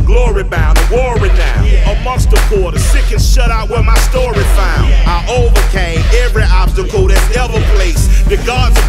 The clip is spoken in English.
glory bound, the war renowned. Amongst the poor, the sick and shut out where my story found. I overcame every obstacle that's ever placed. The gods